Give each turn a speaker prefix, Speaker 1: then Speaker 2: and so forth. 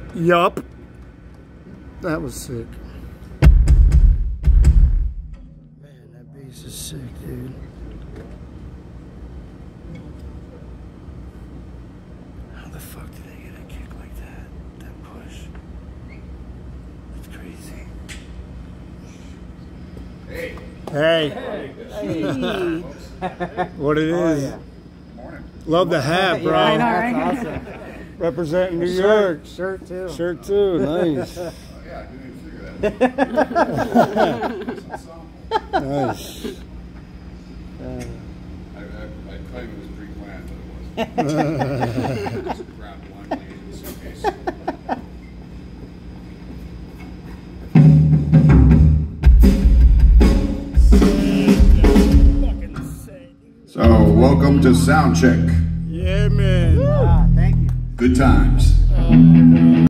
Speaker 1: Yup. That was sick. Man, that bass is sick, dude. How the fuck did they get a kick like that? That push. That's crazy.
Speaker 2: Hey.
Speaker 1: Hey.
Speaker 3: Hey.
Speaker 1: What it is.
Speaker 3: Yeah.
Speaker 2: Morning.
Speaker 1: Love the hat, bro.
Speaker 3: Yeah, I know, right? That's awesome.
Speaker 1: Representing New York.
Speaker 3: Shirt too.
Speaker 1: Shirt too. Nice.
Speaker 2: Oh, yeah, I didn't even figure that out.
Speaker 1: Nice.
Speaker 2: I claim it was pre-planned, but it wasn't. Just grabbed blindly in the suitcase. So, welcome to Soundcheck.
Speaker 1: Yeah, man.
Speaker 3: Thank you.
Speaker 2: Good times.